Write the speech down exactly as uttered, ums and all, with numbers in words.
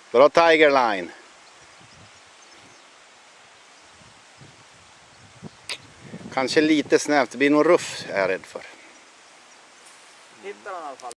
Bra Tiger Line. Kanske lite snävt, det blir nog ruff är jag rädd för. Hittar han i alla fall.